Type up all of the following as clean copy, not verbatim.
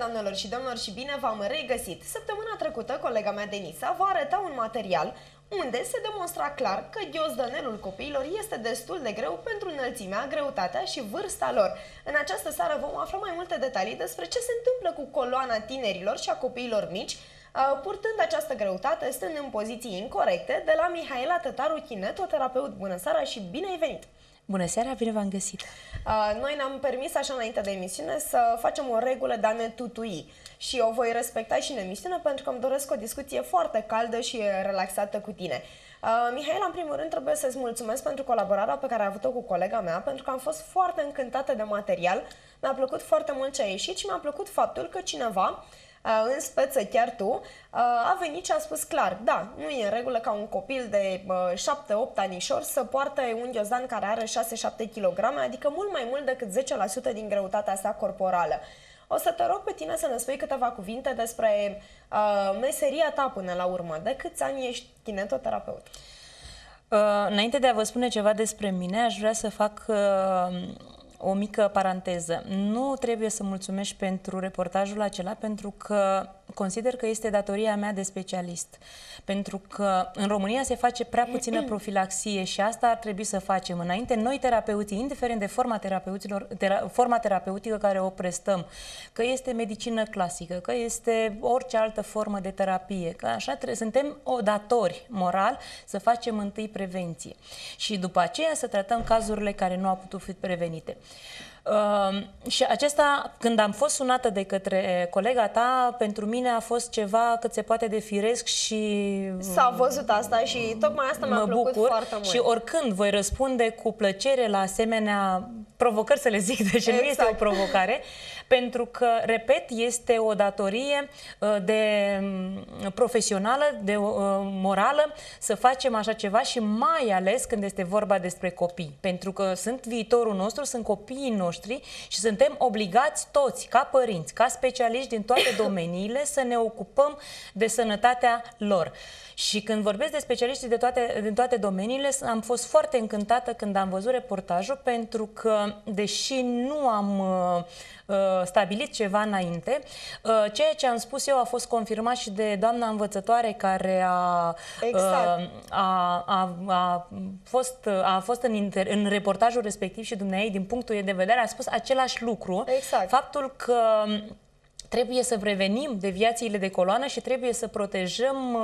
doamnelor și domnilor, și bine v-am regăsit! Săptămâna trecută, colega mea Denisa va arăta un material unde se demonstra clar că ghiozdanelul copiilor este destul de greu pentru înălțimea, greutatea și vârsta lor. În această seară vom afla mai multe detalii despre ce se întâmplă cu coloana tinerilor și a copiilor mici, purtând această greutate, stând în poziții incorrecte, de la Mihaela Tătaru, kinetoterapeut. Bună seara și bine ai venit! Bună seara, bine v-am găsit! Noi ne-am permis așa înainte de emisiune să facem o regulă de a ne tutui și o voi respecta și în emisiune pentru că îmi doresc o discuție foarte caldă și relaxată cu tine. Mihaela, în primul rând trebuie să-ți mulțumesc pentru colaborarea pe care ai avut-o cu colega mea, pentru că am fost foarte încântată de material, mi-a plăcut foarte mult ce a ieșit și mi-a plăcut faptul că cineva, în speță chiar tu, a venit și a spus clar, da, nu e în regulă ca un copil de 7-8 anișori să poarte un ghiozdan care are 6-7 kg, adică mult mai mult decât 10% din greutatea sa corporală. O să te rog pe tine să ne spui câteva cuvinte despre meseria ta până la urmă. De câți ani ești kinetoterapeut? Înainte de a vă spune ceva despre mine, aș vrea să fac o mică paranteză. Nu trebuie să mulțumești pentru reportajul acela, pentru că consider că este datoria mea de specialist. Pentru că în România se face prea puțină profilaxie și asta ar trebui să facem. Înainte, noi terapeuții, indiferent de forma terapeutică care o prestăm, că este medicină clasică, că este orice altă formă de terapie, că așa suntem datori moral să facem întâi prevenție și după aceea să tratăm cazurile care nu au putut fi prevenite. Și acesta, când am fost sunată de către colega ta, pentru mine a fost ceva cât se poate de firesc și s-a văzut asta și tocmai asta mi-a plăcut foarte mult. Și oricând voi răspunde cu plăcere la asemenea provocări, să le zic, deși nu este o provocare, pentru că, repet, este o datorie profesională, de morală, să facem așa ceva și mai ales când este vorba despre copii, pentru că sunt viitorul nostru, sunt copiii noștri și suntem obligați toți, ca părinți, ca specialiști din toate domeniile, să ne ocupăm de sănătatea lor. Și când vorbesc de specialiști din toate domeniile, am fost foarte încântată când am văzut reportajul, pentru că, deși nu am stabilit ceva înainte, ceea ce am spus eu a fost confirmat și de doamna învățătoare care a fost în reportajul respectiv și dumneavoastră, din punctul ei de vedere, a spus același lucru. Exact. Faptul că trebuie să prevenim deviațiile de coloană și trebuie să protejăm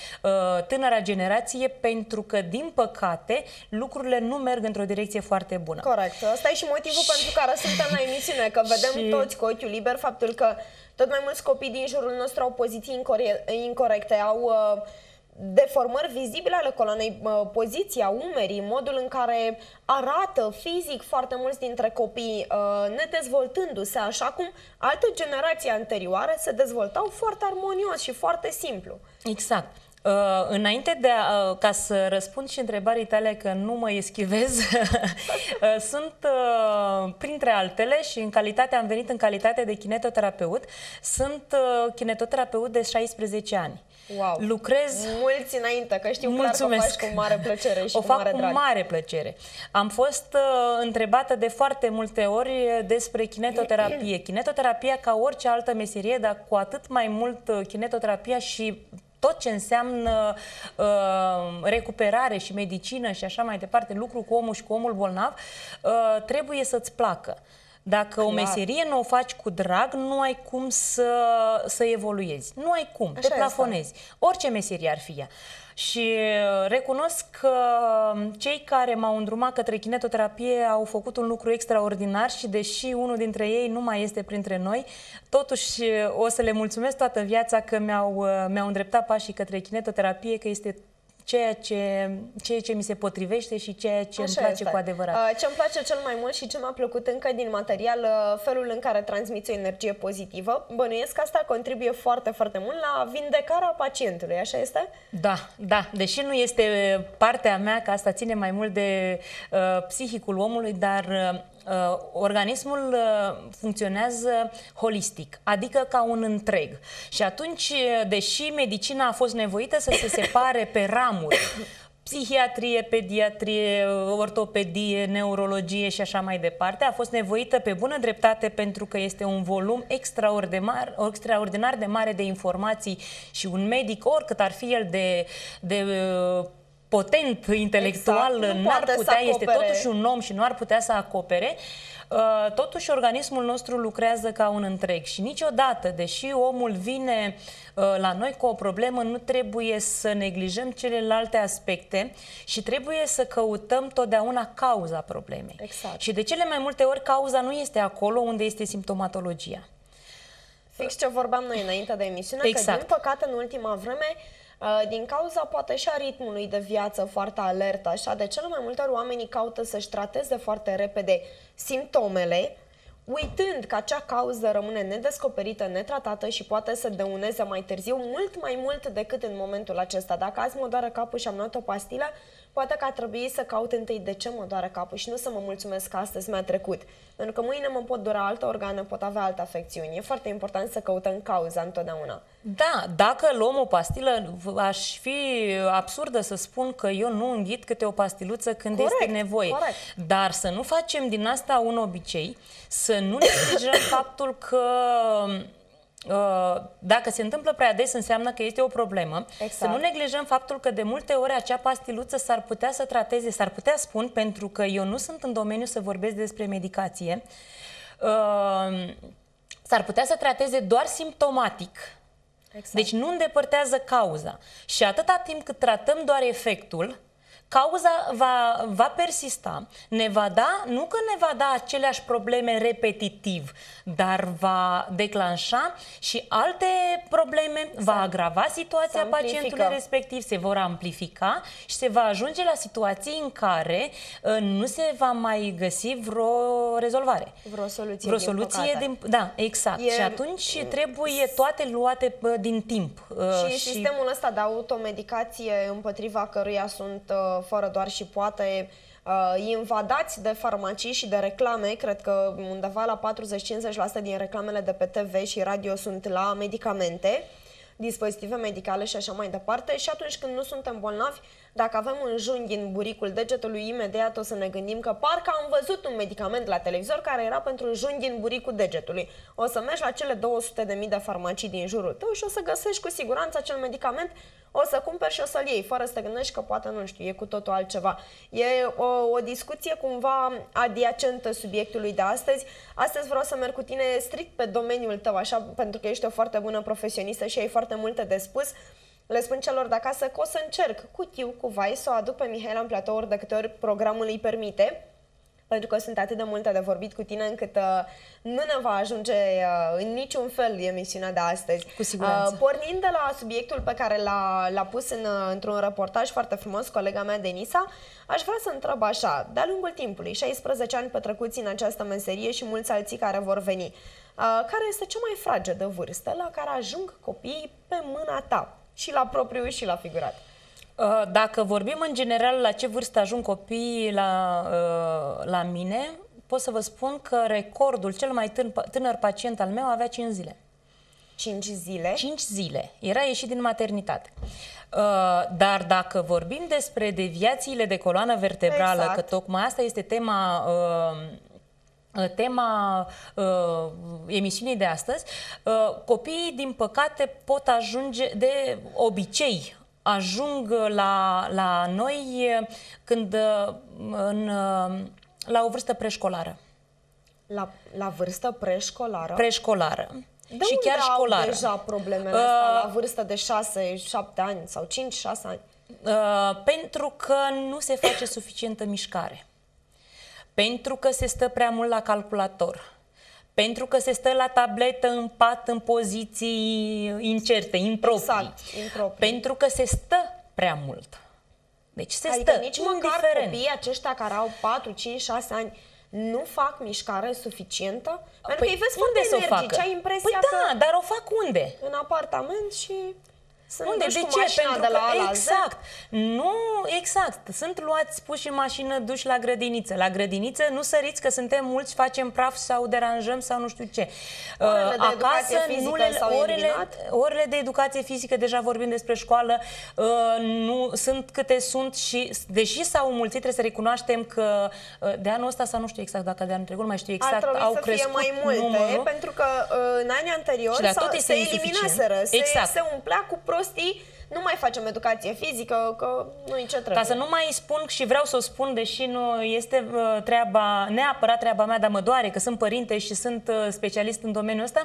tânăra generație, pentru că, din păcate, lucrurile nu merg într-o direcție foarte bună. Corect. Asta e și motivul pentru care suntem la emisiune, că vedem toți cu ochiul liber faptul că tot mai mulți copii din jurul nostru au poziții incorrecte, au deformări vizibile ale coloanei, poziția umerii, modul în care arată fizic foarte mulți dintre copii, nedezvoltându-se așa cum alte generații anterioare se dezvoltau foarte armonios și foarte simplu. Exact. Înainte ca să răspund și întrebării tale, că nu mă eschivez, sunt printre altele și am venit în calitate de kinetoterapeut, sunt kinetoterapeut de 16 ani. Wow. Lucrez mulți înainte, că știu clar că o faci cu mare plăcere și o fac mare drag. Cu mare plăcere. Am fost întrebată de foarte multe ori despre kinetoterapie. Kinetoterapia, ca orice altă meserie, dar cu atât mai mult kinetoterapia și tot ce înseamnă recuperare și medicină și așa mai departe, lucru cu omul și cu omul bolnav, trebuie să-ți placă. Dacă o meserie nu o faci cu drag, nu ai cum să evoluezi. Nu ai cum, te plafonezi. Orice meserie ar fi ea. Și recunosc că cei care m-au îndrumat către kinetoterapie au făcut un lucru extraordinar și, deși unul dintre ei nu mai este printre noi, totuși o să le mulțumesc toată viața că mi-au îndreptat pașii către kinetoterapie, că este ceea ce mi se potrivește și ceea ce îmi place cu adevărat. Ce îmi place cel mai mult și ce mi-a plăcut încă din material, felul în care transmiți o energie pozitivă. Bănuiesc că asta contribuie foarte, foarte mult la vindecarea pacientului, așa este? Da, da. Deși nu este partea mea, că asta ține mai mult de psihicul omului, dar organismul funcționează holistic, adică ca un întreg. Și atunci, deși medicina a fost nevoită să se separe pe ramuri, psihiatrie, pediatrie, ortopedie, neurologie și așa mai departe. A fost nevoită pe bună dreptate pentru că este un volum extraordinar de mare de informații și un medic, oricât ar fi el de potent intelectual, exact, n-ar putea, este totuși un om și nu ar putea să acopere. Totuși organismul nostru lucrează ca un întreg și niciodată, deși omul vine la noi cu o problemă, nu trebuie să neglijăm celelalte aspecte și trebuie să căutăm totdeauna cauza problemei. Exact. Și de cele mai multe ori cauza nu este acolo unde este simptomatologia. Fix ce vorbeam noi înainte de emisiune, exact. Că din păcate în ultima vreme, din cauza poate și a ritmului de viață foarte alert, așa, de cele mai multe ori oamenii caută să-și trateze foarte repede simptomele, uitând că acea cauză rămâne nedescoperită, netratată și poate să dăuneze mai târziu mult mai mult decât în momentul acesta. Dacă azi mă doare capul și am luat o pastilă, poate că ar trebui să caut întâi de ce mă doare capul și nu să mă mulțumesc că astăzi mi-a trecut. Pentru că mâine mă pot dura alte organe, pot avea alte afecțiuni. E foarte important să căutăm cauza întotdeauna. Da, dacă luăm o pastilă, aș fi absurdă să spun că eu nu înghit câte o pastiluță când este nevoie. Corect. Dar să nu facem din asta un obicei, să nu neglijăm faptul că dacă se întâmplă prea des înseamnă că este o problemă. Exact. Să nu neglijăm faptul că de multe ori acea pastiluță s-ar putea să trateze, s-ar putea spun, pentru că eu nu sunt în domeniu să vorbesc despre medicație, s-ar putea să trateze doar simptomatic. Exact. Deci nu îndepărtează cauza. Și atâta timp cât tratăm doar efectul, cauza va persista, ne va da, nu că ne va da aceleași probleme repetitiv, dar va declanșa și alte probleme, va agrava situația pacientului respectiv, se vor amplifica și se va ajunge la situații în care nu se va mai găsi vreo rezolvare. Vreo soluție. Da, exact. Și atunci trebuie toate luate din timp. Și sistemul ăsta de automedicație împotriva căruia sunt fără doar și poate invadați de farmacii și de reclame. Cred că undeva la 40-50% din reclamele de pe TV și radio sunt la medicamente, dispozitive medicale și așa mai departe. Și atunci când nu suntem bolnavi, dacă avem un junghi în buricul degetului, imediat o să ne gândim că parcă am văzut un medicament la televizor care era pentru un junghi în buricul degetului. O să mergi la cele 200.000 de farmacii din jurul tău și o să găsești cu siguranță acel medicament, o să cumperi și o să-l iei, fără să te gândești că poate, nu știu, e cu totul altceva. E o discuție cumva adiacentă subiectului de astăzi. Astăzi vreau să merg cu tine strict pe domeniul tău, așa, pentru că ești o foarte bună profesionistă și ai foarte multe de spus. Le spun celor de acasă că o să încerc cu tiu, cu vai, să o aduc pe Mihaela în platou ori de câte ori programul îi permite, pentru că sunt atât de multe de vorbit cu tine încât nu ne va ajunge în niciun fel emisiunea de astăzi. Cu siguranță. Pornind de la subiectul pe care l-a pus într-un reportaj foarte frumos colega mea, Denisa, aș vrea să întreb așa, de-a lungul timpului, 16 ani petrecuți în această meserie și mulți alții care vor veni, care este cea mai fragedă vârstă la care ajung copiii pe mâna ta? Și la propriu și la figurat. Dacă vorbim în general la ce vârstă ajung copiii la mine, pot să vă spun că recordul, cel mai tânăr pacient al meu avea 5 zile. 5 zile? 5 zile. Era ieșit din maternitate. Dar dacă vorbim despre deviațiile de coloană vertebrală, exact, că tocmai asta este tema emisiunii de astăzi, copiii, din păcate, pot ajunge, de obicei, ajung la noi când la o vârstă preșcolară. La vârstă preșcolară? Preșcolară. De și unde chiar școlară. au deja problemele astea la vârstă de 6-7 ani sau 5-6 ani? Pentru că nu se face suficientă mișcare. Pentru că se stă prea mult la calculator, pentru că se stă la tabletă, în pat, în poziții incerte, improprii, exact, improprii. Pentru că se stă prea mult. Deci se adică stă nici indiferent. măcar copiii aceștia care au 4, 5, 6 ani nu fac mișcare suficientă? Pentru că îi vezi foarte energici, ai impresia că... da, dar o fac unde? În apartament și... Unde? De ce? Pentru că, exact. Nu, exact. Sunt luați, puși în mașină, duși la grădiniță. La grădiniță nu săriți că suntem mulți, facem praf sau deranjăm sau nu știu ce. Acasă, orele de educație fizică, deja vorbim despre școală, nu sunt câte sunt și, deși s-au mulțit, trebuie să recunoaștem că de anul ăsta, sau nu știu exact, dacă de anul trecut, nu mai știu exact, au crescut mai multe, numărul, pentru că în anii anteriori se eliminaseră, se umplea cu prostii. Nu mai facem educație fizică, că nu-i ce trebuie. Ca să nu mai spun, și vreau să o spun, deși nu este neapărat treaba mea, dar mă doare că sunt părinte și sunt specialist în domeniul ăsta,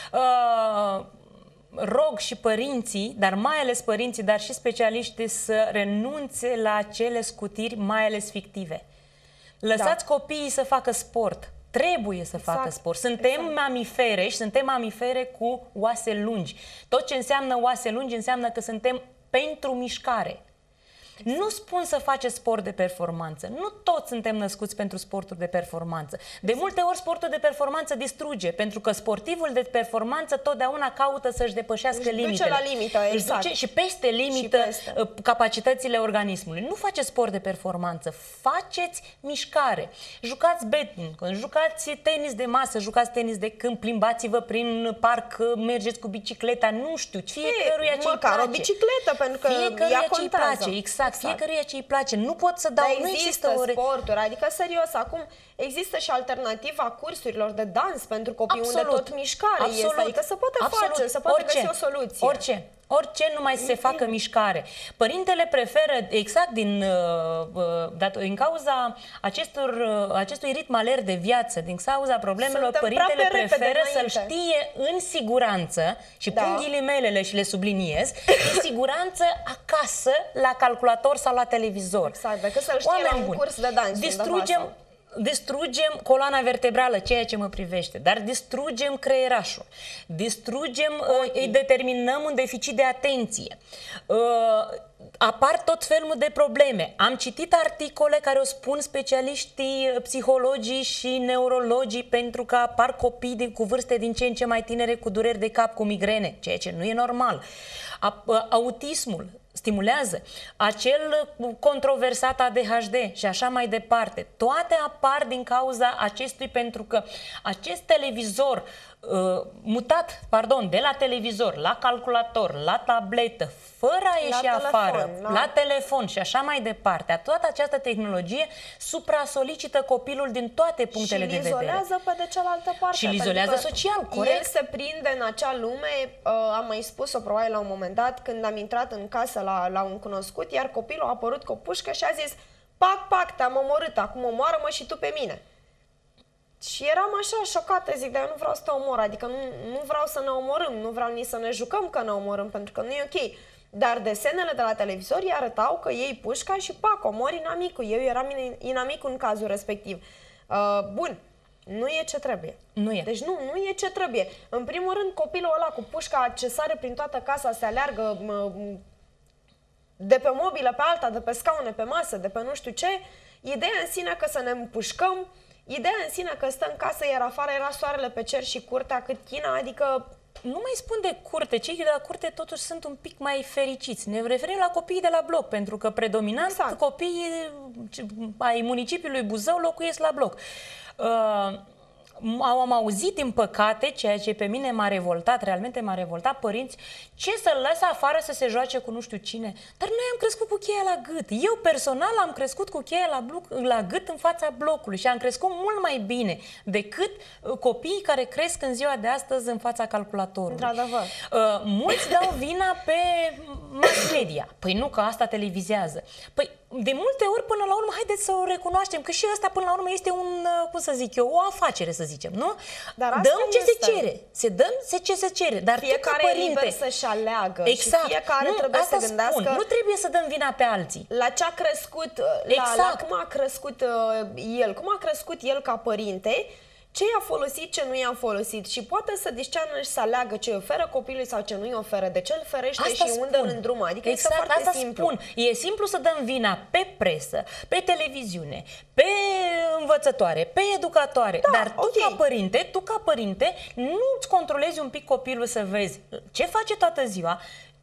rog și părinții, dar mai ales părinții, dar și specialiștii să renunțe la acele scutiri, mai ales fictive. Lăsați copiii să facă sport. Trebuie să facă sport. Suntem mamifere și suntem mamifere cu oase lungi. Tot ce înseamnă oase lungi înseamnă că suntem pentru mișcare. Nu spun să faceți sport de performanță. Nu toți suntem născuți pentru sporturi de performanță. De multe ori sportul de performanță distruge, pentru că sportivul de performanță totdeauna caută să-și depășească limitele. Duce la limită, exact. Duce și peste limită capacitățile organismului. Nu faceți sport de performanță, faceți mișcare. Jucați badminton, jucați tenis de masă, jucați tenis de câmp, plimbați-vă prin parc, mergeți cu bicicleta, nu știu, fiecăruia ce-i place. Măcar o bicicletă, pentru că ea contează. Exact. Fiecăruia ce îi place. Nu pot să dau, nu există sporturi, adică serios, acum există și alternativa cursurilor de dans pentru copii unde tot mișcare este, adică se poate face, se poate găsi o soluție. Orice numai să se facă mișcare. Părintele preferă, exact din cauza acestui ritm alert de viață, din cauza problemelor, părintele preferă să-l știe în siguranță, și pun ghilimelele și le subliniez, în siguranță acasă, la calculator sau la televizor. Exact, decât să-l știe la un curs de dans. Distrugem coloana vertebrală, ceea ce mă privește, dar distrugem creierașul, îi determinăm un deficit de atenție, apar tot felul de probleme. Am citit articole care o spun specialiștii, psihologii și neurologii, pentru că apar copii cu vârste din ce în ce mai tinere cu dureri de cap, cu migrene, ceea ce nu e normal. Autismul stimulează, acel controversat ADHD și așa mai departe. Toate apar din cauza acestui, pentru că acest televizor de la televizor, la calculator, la tabletă, fără a ieși afară, la telefon și așa mai departe, toată această tehnologie supra-solicită copilul din toate punctele de vedere. Și îl izolează pe de cealaltă parte. Și îl izolează social, corect. El se prinde în acea lume, am mai spus-o probabil la un moment dat, când am intrat în casă la un cunoscut, iar copilul a apărut cu o pușcă și a zis: pac, te-am omorât, acum omoară-mă și tu pe mine. Și eram așa șocată, zic, dar eu nu vreau să te omor, adică nu vreau să ne omorâm, nu vreau nici să ne jucăm că ne omorâm, pentru că nu e ok. Dar desenele de la televizor îi arătau că iei pușca și pac, omori inamicul. Eu eram inamicul în cazul respectiv. Bun, nu e ce trebuie. Deci nu e ce trebuie. În primul rând, copilul ăla cu pușca ce sare prin toată casa, se aleargă de pe mobilă pe alta, de pe scaune, pe masă, de pe nu știu ce. Ideea în sine că să ne împușcăm, ideea în sine că stă în casă, iar afară era soarele pe cer și curtea cât China, adică... Nu mai spun de curte, cei de la curte totuși sunt un pic mai fericiți. Ne referim la copiii de la bloc, pentru că predominant copiii ai municipiului Buzău locuiesc la bloc. Am auzit, din păcate, ceea ce pe mine m-a revoltat, realmente m-a revoltat, părinți, ce să-l lăsă afară să se joace cu nu știu cine. Dar noi am crescut cu cheia la gât. Eu personal am crescut cu cheia la gât în fața blocului și am crescut mult mai bine decât copiii care cresc în ziua de astăzi în fața calculatorului. Într-adevăr. Mulți dau vina pe mass media. Păi nu, că asta televizează. Păi de multe ori, până la urmă, haideți să o recunoaștem, că și ăsta, până la urmă, este cum să zic eu, o afacere, să zicem, nu? Dar dăm ce se cere. Ce se cere. Dar fiecare tu, ca părinte, e liber să-și aleagă. Exact. Și fiecare trebuie să gândească... Nu trebuie să dăm vina pe alții. La ce a crescut, la cum a crescut el, cum a crescut el ca părinte, ce i-a folosit, ce nu i-a folosit, și poate să discearnă și să aleagă ce îi oferă copilului sau ce nu îi oferă, de ce îl ferește asta și unde îl îndrumă. Adică exact, este foarte simplu. Spun. E simplu să dăm vina pe presă, pe televiziune, pe învățătoare, pe educatoare, dar tu ca părinte nu-ți controlezi un pic copilul să vezi ce face toată ziua,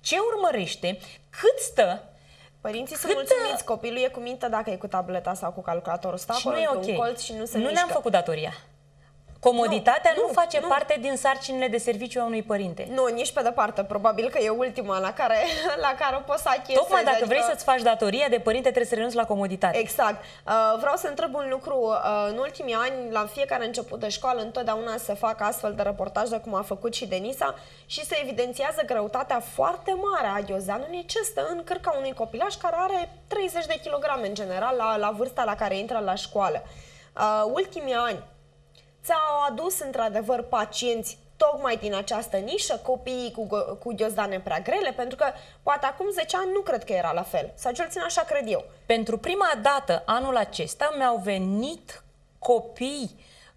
ce urmărește, cât stă. Părinții sunt mulțumiți, copilul e cu minte dacă e cu tableta sau cu calculatorul, stă acolo într-un colț și nu se mișcă. Nu ne-am făcut datoria. Comoditatea nu face parte din sarcinile de serviciu a unui părinte. Nu, nici pe departe. Probabil că e ultima la care o poți să achiesezi. Tocmai dacă vrei să-ți faci datoria de părinte, trebuie să renunți la comoditate. Exact. Vreau să întreb un lucru. În ultimii ani, la fiecare început de școală, întotdeauna se fac astfel de reportaje, cum a făcut și Denisa, și se evidențiază greutatea foarte mare a ghiozdanului ce stă în cârca unui copilaș care are 30 de kilograme în general la vârsta la care intră la școală. Ultimii ani ți-au adus într-adevăr pacienți tocmai din această nișă, copiii cu ghiozdane prea grele, pentru că poate acum 10 ani nu cred că era la fel, sau cel puțin așa cred eu. Pentru prima dată anul acesta mi-au venit copii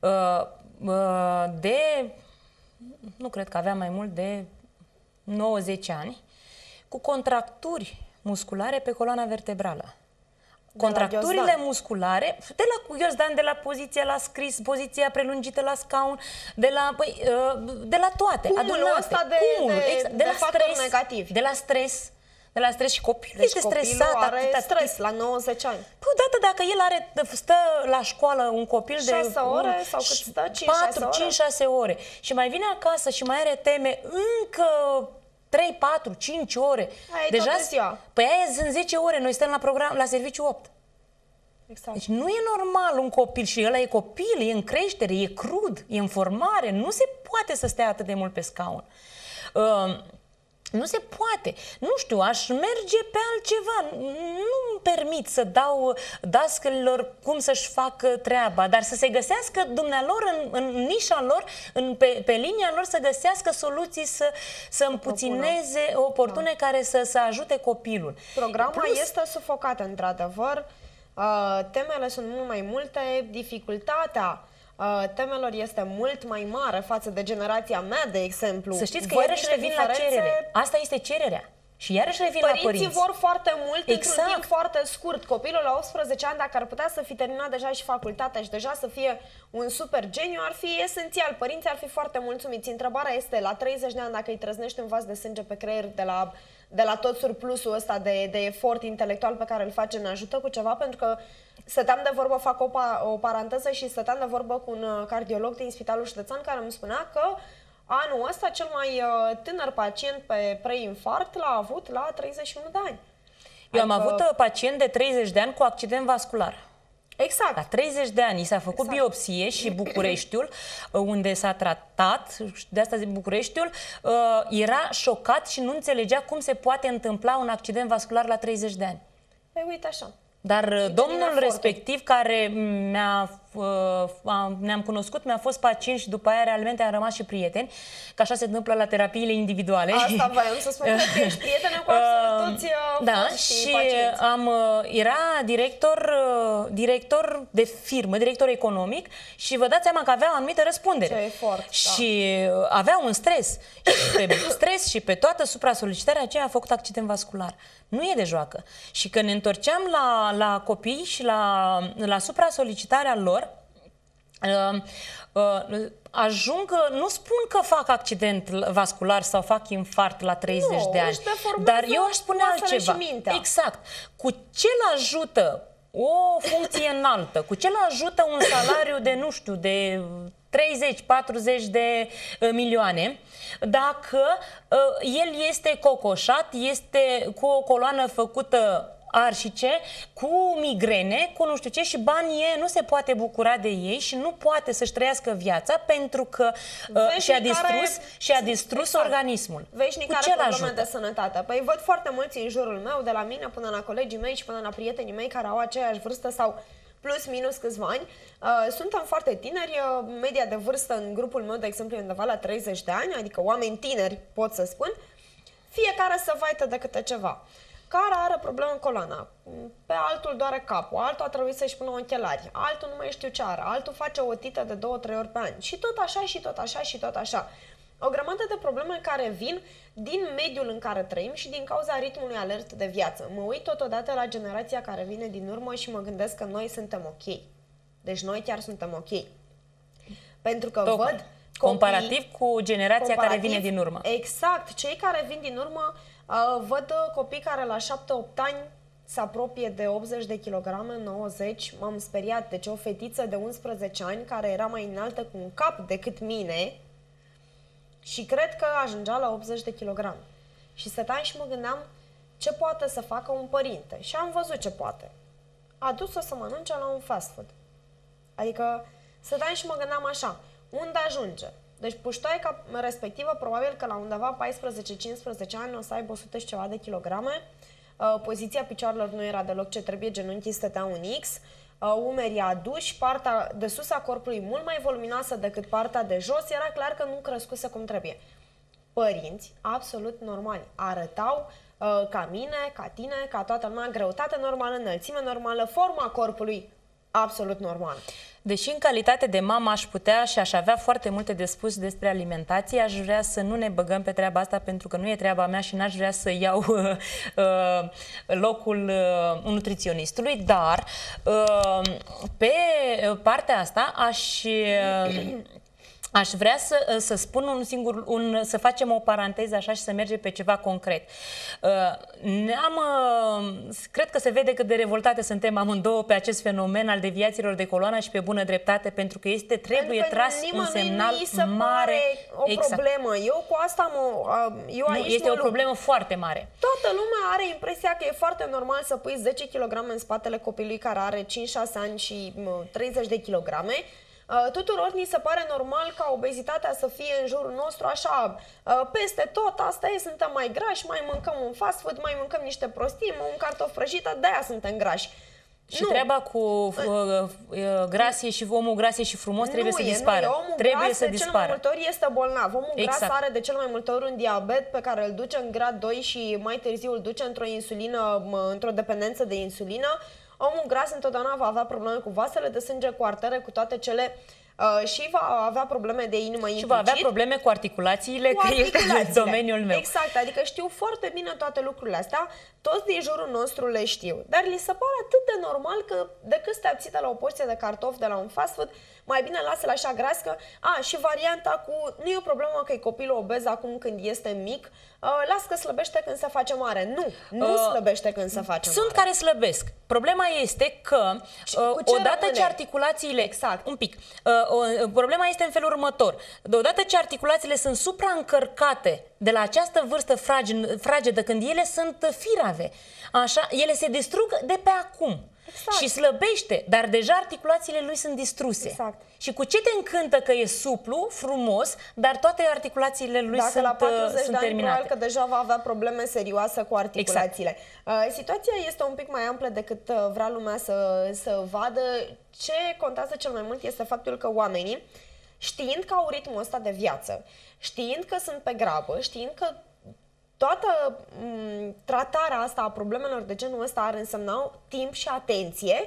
nu cred că avea mai mult de 90 ani, cu contracturi musculare pe coloana vertebrală. Contracturile musculare, de la ghiozdan, de la poziția la scris, poziția prelungită la scaun, de la toate. Cumulul ăsta de factori negativi. De la stres și copilul este stresat. Are stres la 90 ani. Păi, odată dacă el stă la școală un copil 6 ore sau cât stă? 5-6 ore și mai vine acasă și mai are teme încă 3, 4, 5 ore. Deja, păi aia sunt 10 ore, noi stăm la serviciu 8. Exact. Deci nu e normal un copil, și ăla e copil, e în creștere, e crud, e în formare, nu se poate să stea atât de mult pe scaun. Nu se poate. Nu știu, aș merge pe altceva. Nu-mi permit să dau dascălilor cum să-și facă treaba, dar să se găsească dumnealor în nișa lor, pe linia lor, să găsească soluții să împuțineze oportune care să ajute copilul. Programul este sufocat, într-adevăr. Temele sunt mult mai multe, dificultatea temelor este mult mai mare față de generația mea, de exemplu. Să știți că iarăși revin la cerere. Asta este cererea. Și iarăși revin la părinți. Părinții vor foarte mult într-un timp foarte scurt. Copilul la 18 ani, dacă ar putea să fi terminat deja și facultatea și deja să fie un super geniu, ar fi esențial. Părinții ar fi foarte mulțumiți. Întrebarea este, la 30 de ani, dacă îi trăznești un vas de sânge pe creier de la tot surplusul ăsta de efort intelectual pe care îl face, ne ajută cu ceva? Pentru că stăteam de vorbă, fac o paranteză, și stăteam de vorbă cu un cardiolog din Spitalul Județean care îmi spunea că anul ăsta cel mai tânăr pacient pe preinfarct l-a avut la 31 de ani. Eu am avut pacient de 30 de ani cu accident vascular. Exact. La 30 de ani i s-a făcut biopsie și Bucureștiul, unde s-a tratat, de asta zic Bucureștiul, era șocat și nu înțelegea cum se poate întâmpla un accident vascular la 30 de ani. Păi uite așa. Dar domnul respectiv, care ne-am cunoscut, mi-a fost pacient și după aia realmente am rămas și prieteni, că așa se întâmplă la terapiile individuale. Asta voiam să spun, că ești prietene cu absolut toți și era director de firmă, director economic, și vă dați seama că avea o anumită răspundere. Ce efort, și avea un stres. Și pe stres și pe toată supra-solicitarea aceea a făcut accident vascular. Nu e de joacă. Și când ne întorceam la copii și la supra-solicitarea lor, nu spun că fac accident vascular sau fac infart la 30 de ani, dar eu aș spune altceva. Exact. Cu ce l-ajută o funcție înaltă, cu ce l-ajută un salariu de, nu știu, de 30-40 de milioane, dacă el este cocoșat, este cu o coloană făcută arșice, cu migrene, cu nu știu ce, și banii nu se poate bucura de ei și nu poate să-și trăiască viața pentru că și-a distrus organismul. Veșnic are probleme de sănătate. Păi văd foarte mulți în jurul meu, de la mine până la colegii mei și până la prietenii mei care au aceeași vârstă sau plus minus câțiva ani. Suntem foarte tineri, media de vârstă în grupul meu, de exemplu, e undeva la 30 de ani, adică oameni tineri, pot să spun. Fiecare se vaită de câte ceva. Care are probleme în coloana, pe altul doare capul, altul a trebuit să-și pună ochelari, altul nu mai știu ce are, altul face o tită de 2-3 ori pe an. Și tot așa, și tot așa, și tot așa. O grămadă de probleme care vin din mediul în care trăim și din cauza ritmului alert de viață. Mă uit totodată la generația care vine din urmă și mă gândesc că noi suntem ok. Deci noi chiar suntem ok. Pentru că comparativ cu generația care vine din urmă. Exact. Cei care vin din urmă văd copii care la 7-8 ani se apropie de 80 de kilograme, 90. M-am speriat. Deci o fetiță de 11 ani care era mai înaltă cu un cap decât mine și cred că ajungea la 80 de kilograme. Și stăteam și mă gândeam ce poate să facă un părinte. Și am văzut ce poate. A dus-o să mănânce la un fast food. Adică stăteam și mă gândeam așa, unde ajunge? Deci puștoaica respectivă probabil că la undeva 14-15 ani o să aibă 100 și ceva de kilograme. Poziția picioarelor nu era deloc ce trebuie, genunchii stăteau în X, umerii aduși, partea de sus a corpului mult mai voluminoasă decât partea de jos, era clar că nu crescuse cum trebuie. Părinți absolut normali, arătau ca mine, ca tine, ca toată lumea, greutate normală, înălțime normală, forma corpului absolut normală. Deși în calitate de mamă aș putea și aș avea foarte multe de spus despre alimentație, aș vrea să nu ne băgăm pe treaba asta pentru că nu e treaba mea și n-aș vrea să iau locul nutriționistului, dar pe partea asta aș vrea să spun să facem o paranteză așa și să mergem pe ceva concret. Cred că se vede cât de revoltate suntem amândouă pe acest fenomen al deviațiilor de coloană și pe bună dreptate, pentru că trebuie tras un semnal mare. O problemă. Eu cu asta este o problemă foarte mare. Toată lumea are impresia că e foarte normal să pui 10 kg în spatele copilului care are 5-6 ani și 30 de kilograme. Tuturor ni se pare normal ca obezitatea să fie în jurul nostru așa peste tot, asta e, suntem mai grași, mai mâncăm un fast food, mai mâncăm niște prostii, un cartof prăjită, de-aia suntem grași. Și treaba cu grasie și omul grasie și frumos trebuie să dispară. Trebuie să dispară. Cel mai multe ori este bolnav. Omul gras are de cel mai multe ori un diabet pe care îl duce în grad 2 și mai târziu îl duce într-o insulină, într-o dependență de insulină. Omul gras întotdeauna va avea probleme cu vasele de sânge, cu artere, cu toate cele și va avea probleme de inimă implicit. Și va avea probleme cu articulațiile, că este în domeniul meu. Exact, adică știu foarte bine toate lucrurile astea, toți din jurul nostru le știu, dar li se pare atât de normal că decât să te abții de la o porție de cartofi de la un fast food, mai bine lasă-l așa gras că, și varianta cu, nu e o problemă că e copilul obez acum când este mic, las că slăbește când se face mare. Nu slăbește când se face mare. Sunt care slăbesc. Problema este că odată ce articulațiile... Un pic. Problema este în felul următor. Odată ce articulațiile sunt supraîncărcate de la această vârstă fragedă, când ele sunt firave, așa, ele se distrug de pe acum. Exact. Și slăbește, dar deja articulațiile lui sunt distruse. Exact. Și cu ce te încântă că e suplu, frumos, dar toate articulațiile lui sunt terminate? Dacă la 40 de ani probabil că deja va avea probleme serioase cu articulațiile. Exact. Situația este un pic mai amplă decât vrea lumea să vadă. Ce contează cel mai mult este faptul că oamenii, știind că au ritmul ăsta de viață, știind că sunt pe grabă, știind că toată tratarea asta a problemelor de genul ăsta ar însemna timp și atenție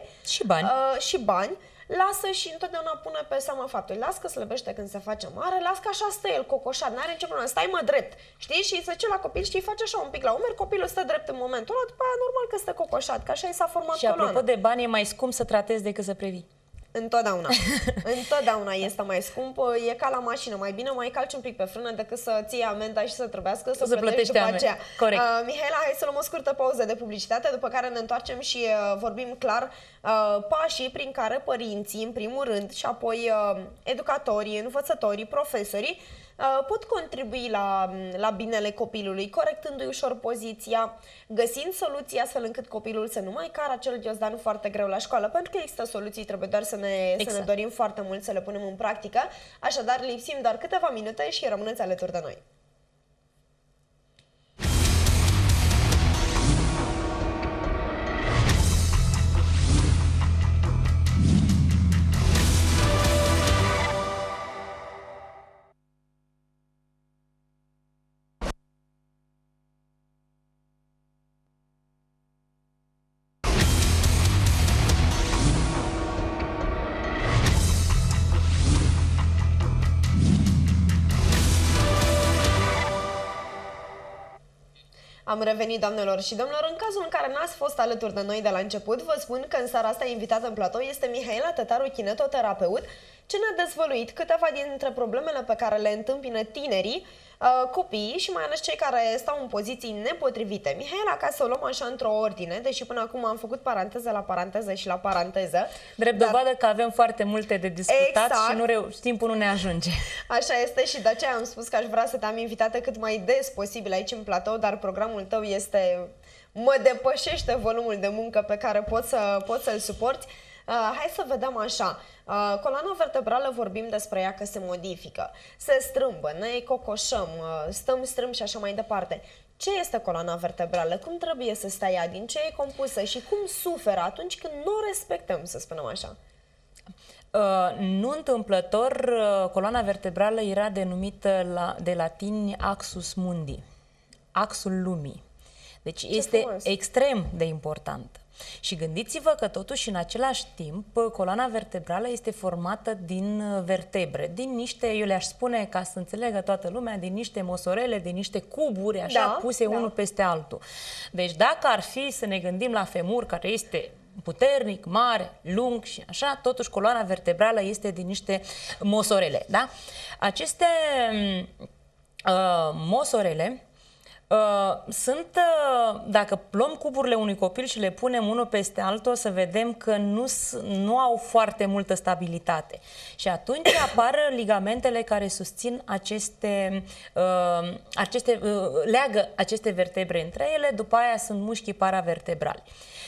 și bani, lasă și întotdeauna pune pe seama faptul, las că slăbește când se face mare, las că așa stă el cocoșat, n-are nicio problemă, stai mă drept, știi? Și se duce la copil, știi, face așa un pic la umeri, copilul stă drept în momentul ăla, după aia normal că stă cocoșat, că așa i s-a format coloana. Și apropo de bani, e mai scump să tratezi decât să previi. Întotdeauna. Întotdeauna este mai scump. E ca la mașină. Mai bine mai calci un pic pe frână decât să ții amenda și să trebuiască să plătești după aceea. Corect. Mihaela, hai să luăm o scurtă pauză de publicitate, după care ne întoarcem și vorbim clar pașii prin care părinții, în primul rând, și apoi educatorii, învățătorii, profesorii, pot contribui la binele copilului, corectându-i ușor poziția, găsind soluții astfel încât copilul să nu mai cară acel ghiozdan foarte greu la școală, pentru că există soluții, trebuie doar să ne dorim foarte mult să le punem în practică. Așadar, lipsim doar câteva minute și rămâneți alături de noi. Am revenit, doamnelor și domnilor. În cazul în care n-ați fost alături de noi de la început, vă spun că în seara asta invitată în platou este Mihaela Tătaru, kinetoterapeut, ce ne-a dezvăluit câteva dintre problemele pe care le întâmpină tinerii, copiii și mai ales cei care stau în poziții nepotrivite. Mihaela, ca să o luăm așa într-o ordine, deși până acum am făcut paranteză la paranteză și la paranteză. Drept dovadă că avem foarte multe de discutat, exact. Și timpul nu ne ajunge. Așa este și de aceea am spus că aș vrea să te-am invitată cât mai des posibil aici în platou, dar programul tău mă depășește volumul de muncă pe care pot să-l suporți. Hai să vedem așa. Coloana vertebrală, vorbim despre ea că se modifică, se strâmbă, ne cocoșăm, stăm strâmbi și așa mai departe. Ce este coloana vertebrală? Cum trebuie să stea ea? Din ce e compusă? Și cum suferă atunci când nu o respectăm, să spunem așa? Nu întâmplător, coloana vertebrală era denumită de latini axus mundi, axul lumii. Deci este extrem de importantă. Și gândiți-vă că totuși în același timp coloana vertebrală este formată din vertebre, din niște, eu le-aș spune ca să înțeleagă toată lumea, din niște mosorele, din niște cuburi așa puse unul peste altul. Deci dacă ar fi să ne gândim la femur, care este puternic, mare, lung și așa, totuși coloana vertebrală este din niște mosorele, da? Aceste mosorele dacă luăm cuburile unui copil și le punem unul peste altul, o să vedem că nu au foarte multă stabilitate. Și atunci apar ligamentele care susțin leagă aceste vertebre între ele, după aia sunt mușchii paravertebrali.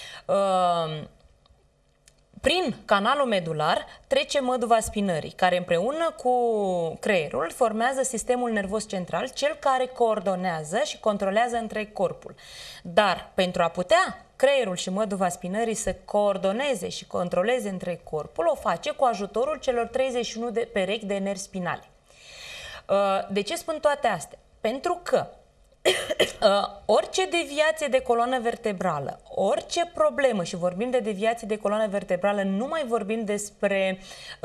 Prin canalul medular trece măduva spinării, care împreună cu creierul formează sistemul nervos central, cel care coordonează și controlează întreg corpul. Dar pentru a putea creierul și măduva spinării să coordoneze și controleze întreg corpul, o face cu ajutorul celor 31 de perechi de nervi spinale. De ce spun toate astea? Pentru că orice deviație de coloană vertebrală, orice problemă, și vorbim de deviații de coloană vertebrală, nu mai vorbim despre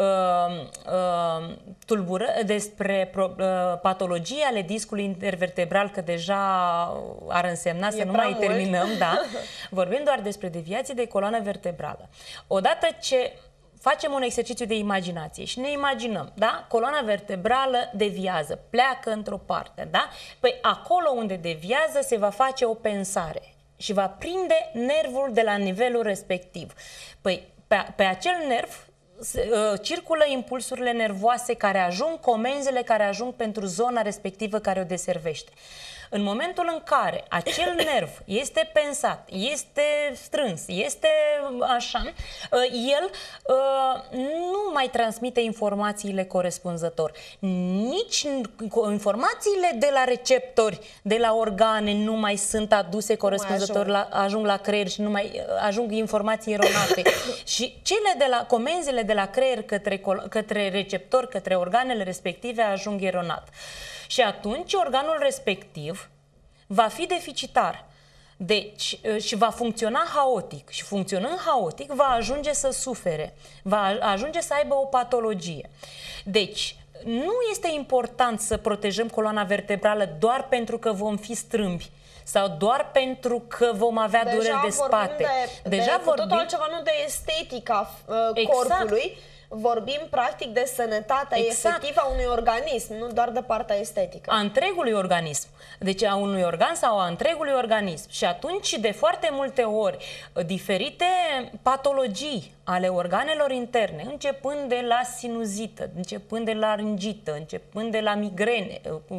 patologii ale discului intervertebral, că deja ar însemna să nu mai terminăm, da? Vorbim doar despre deviații de coloană vertebrală. Odată ce facem un exercițiu de imaginație și ne imaginăm, da? Coloana vertebrală deviază, pleacă într-o parte, da? Păi acolo unde deviază se va face o pensare și va prinde nervul de la nivelul respectiv. Păi pe acel nerv circulă impulsurile nervoase care ajung, comenzile care ajung pentru zona respectivă care o deservește. În momentul în care acel nerv este pensat, este strâns, este așa, el nu mai transmite informațiile corespunzător. Nici informațiile de la receptori, de la organe nu mai sunt aduse corespunzător, ajung la creier și nu mai ajung informații eronate. Și comenzile de la creier către receptor, către organele respective ajung eronat. Și atunci organul respectiv va fi deficitar. Deci, și va funcționa haotic. Și funcționând haotic va ajunge să sufere, va ajunge să aibă o patologie. Deci, nu este important să protejăm coloana vertebrală doar pentru că vom fi strâmbi sau doar pentru că vom avea dureri de spate. Deja vorbim totul altceva, nu de estetica corpului. Vorbim practic de sănătatea efectivă a unui organism, nu doar de partea estetică. A întregului organism. Deci a unui organ sau a întregului organism. Și atunci, de foarte multe ori, diferite patologii ale organelor interne, începând de la sinuzită, începând de la laringită, începând de la migrene,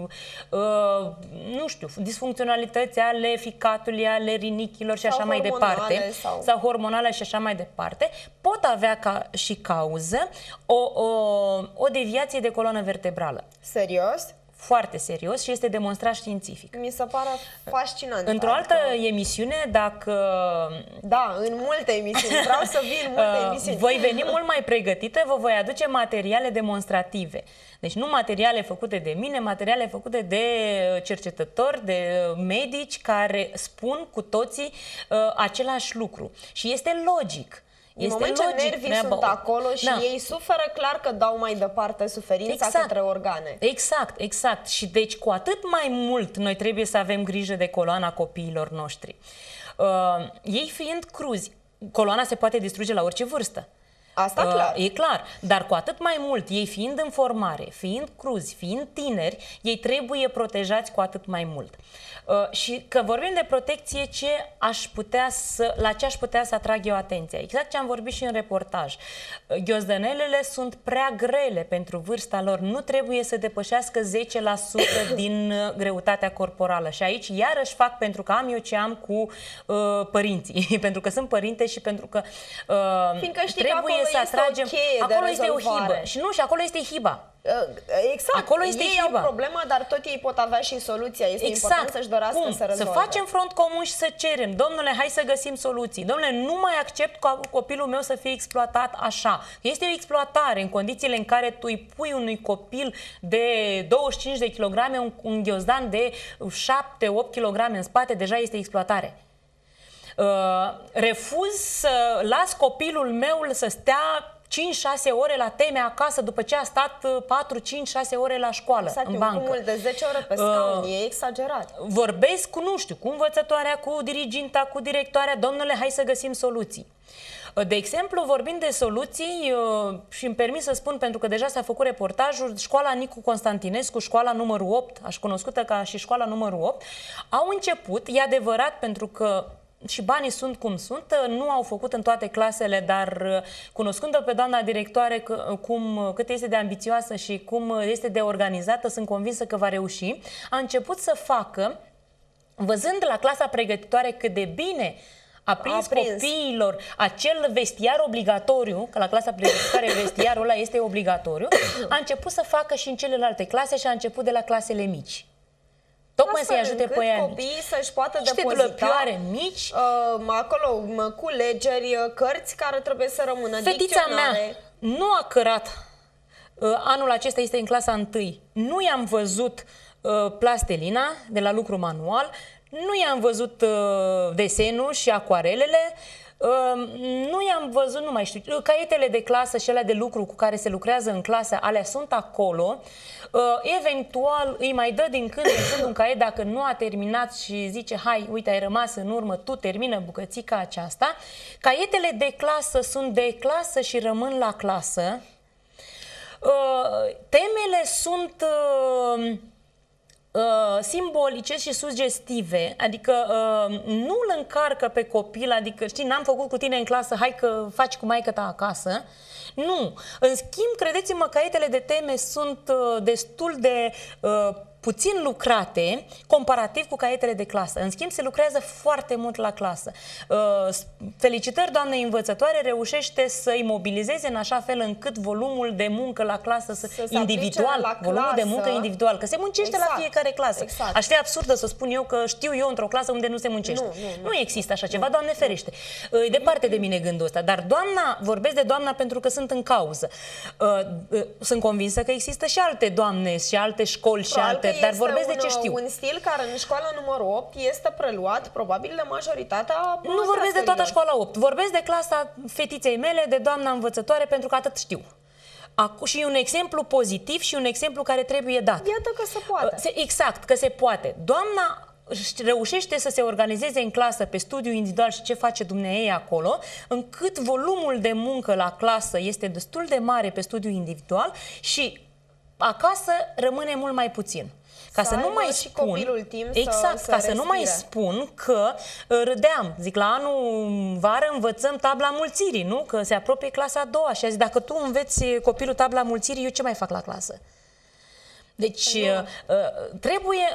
nu știu, disfuncționalități ale ficatului, ale rinichilor și așa mai departe, sau hormonale și așa mai departe, pot avea ca și cauză o deviație de coloană vertebrală. Serios? Foarte serios și este demonstrat științific. Mi se pare fascinant. Într-o altă emisiune, dacă... Da, în multe emisiuni. Vreau să vin în multe emisiuni. Voi veni mult mai pregătită, vă voi aduce materiale demonstrative. Deci nu materiale făcute de mine, materiale făcute de cercetători, de medici care spun cu toții același lucru. Și este logic. În moment ce nervii sunt acolo și ei suferă, clar că dau mai departe suferința către organe. Exact. Și deci cu atât mai mult noi trebuie să avem grijă de coloana copiilor noștri. Ei fiind cruzi, coloana se poate distruge la orice vârstă. Asta clar. E clar, dar cu atât mai mult, ei fiind în formare, fiind cruzi, fiind tineri, ei trebuie protejați cu atât mai mult. Și că vorbim de protecție, la ce aș putea să atrag eu atenția? Exact ce am vorbit și în reportaj. Ghiozdănelele sunt prea grele pentru vârsta lor, nu trebuie să depășească 10% din greutatea corporală. Și aici iarăși fac pentru că am eu ce am cu părinții, pentru că sunt părinte și pentru că trebuie să atragem. Acolo este o hibă. Și acolo este hiba. Exact. Acolo este ei au problema, dar tot ei pot avea și soluția. Este important să-și dorească să rezolve. Să facem front comun și să cerem. Domnule, hai să găsim soluții. Domnule, nu mai accept ca copilul meu să fie exploatat așa. Este o exploatare în condițiile în care tu îi pui unui copil de 25 de kilograme un ghiozdan de 7-8 kg în spate, deja este exploatare. Refuz să las copilul meu să stea 5-6 ore la teme acasă după ce a stat 4-5-6 ore la școală, în bancă. Exact, mult de 10 ore pe scaun, e exagerat. Vorbesc cu, nu știu, cu învățătoarea, cu diriginta, cu directoarea, domnule, hai să găsim soluții. De exemplu, vorbind de soluții, și îmi permis să spun, pentru că deja s-a făcut reportajul, școala Nicu Constantinescu, școala numărul 8, aș cunoscută ca și școala numărul 8, au început, e adevărat, pentru că și banii sunt cum sunt, nu au făcut în toate clasele, dar cunoscând-o pe doamna directoare cât este de ambițioasă și cum este de organizată, sunt convinsă că va reuși, a început să facă, văzând la clasa pregătitoare cât de bine a prins copiilor acel vestiar obligatoriu, că la clasa pregătitoare vestiarul ăla este obligatoriu, a început să facă și în celelalte clase și a început de la clasele mici. Tocmai să-i ajute pe ea copiii să-și poată depozita mici, acolo culegeri, cărți care trebuie să rămână. Fetița mea nu a cărat. Anul acesta este în clasa 1. Nu i-am văzut plastelina de la lucru manual, nu i-am văzut desenul și acuarelele, nu i-am văzut, nu mai știu, caietele de clasă și alea de lucru cu care se lucrează în clasă, alea sunt acolo. Eventual îi mai dă din când în când un caiet dacă nu a terminat și zice, hai, uite, ai rămas în urmă, tu termină bucățica aceasta. Caietele de clasă sunt de clasă și rămân la clasă. Temele sunt simbolice și sugestive, adică nu îl încarcă pe copil, adică știi, n-am făcut cu tine în clasă, hai că faci cu maică ta acasă. Nu. În schimb, credeți-mă, caietele de teme sunt destul de puțin lucrate comparativ cu caietele de clasă. În schimb, se lucrează foarte mult la clasă. Felicitări, doamne învățătoare, reușește să îi mobilizeze în așa fel încât volumul de muncă la clasă individual, volumul de muncă individual, că se muncește la fiecare clasă. Aș fi absurdă să spun eu că știu eu într-o clasă unde nu se muncește. Nu există așa ceva, Doamne ferește. E departe de mine gândul ăsta, dar doamna, vorbesc de doamna pentru că sunt în cauză. Sunt convinsă că există și alte doamne și alte școli și alte, dar vorbesc de ce știu. Un stil care în școala numărul 8 este preluat probabil de majoritatea. Nu vorbesc de toată școala 8, vorbesc de clasa fetiței mele, de doamna învățătoare, pentru că atât știu. Și un exemplu pozitiv și un exemplu care trebuie dat. Iată că se poate. Exact, că se poate. Doamna reușește să se organizeze în clasă pe studiu individual și ce face dumneaei acolo, încât volumul de muncă la clasă este destul de mare pe studiu individual și acasă rămâne mult mai puțin. Ca să nu mai spun, ca să nu mai spun că râdeam, zic, la anul vară învățăm tabla mulțirii, nu? Că se apropie clasa a doua și a zis, dacă tu înveți copilul tabla mulțirii, eu ce mai fac la clasă? Deci trebuie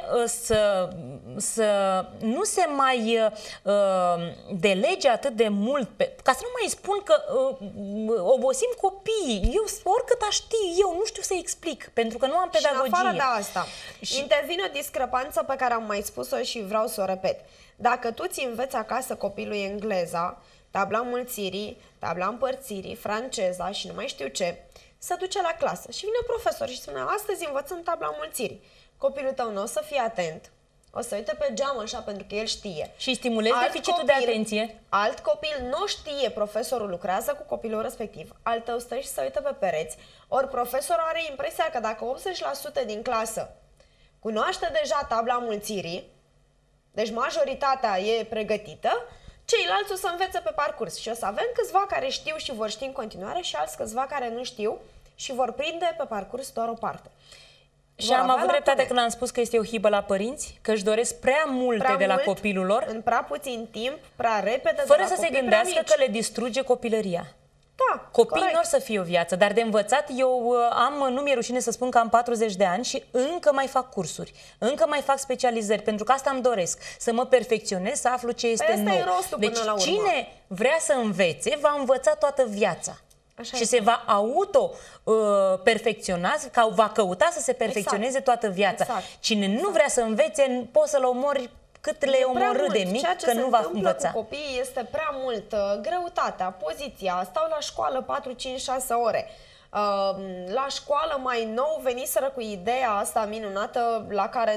să nu se mai delege atât de mult, ca să nu mai spun că obosim copiii. Eu, oricât aș ști, eu nu știu să explic, pentru că nu am pedagogie. Și în afară de asta, intervine o discrepanță pe care am mai spus-o și vreau să o repet. Dacă tu ți înveți acasă copilul engleza, tabla mulțirii, tabla împărțirii, franceza și nu mai știu ce, se duce la clasă și vine profesor și spune, astăzi învățăm tabla mulțirii. Copilul tău nu o să fie atent o să uite pe geam așa pentru că el știe. Și stimulezi deficitul de atenție. Alt copil nu știe, profesorul lucrează cu copilul respectiv. Al tău stă și se uită pe pereți. Ori profesorul are impresia că dacă 80% din clasă cunoaște deja tabla mulțirii, deci majoritatea e pregătită, ceilalți o să învețe pe parcurs. Și o să avem câțiva care știu și vor ști în continuare și alți câțiva care nu știu și vor prinde pe parcurs doar o parte. Și am avut dreptate când am spus că este o hibă la părinți, că își doresc prea multe de la copilul lor, în prea puțin timp, prea repede, fără să se gândească că le distruge copilăria. Da, copiii nu or să fie o viață, dar de învățat eu nu mi-e rușine să spun că am 40 de ani și încă mai fac cursuri, încă mai fac specializări, pentru că asta îmi doresc, să mă perfecționez, să aflu ce este nou. Deci cine vrea să învețe, va învăța toată viața. Așa și se va auto-perfecționa, va căuta să se perfecționeze toată viața. Cine nu vrea să învețe, poți să-l omori cât le omorâ de mic, că nu va învăța. Cu copiii este prea mult greutatea, poziția, stau la școală 4, 5, 6 ore. La școală mai nou veniseră cu ideea asta minunată la care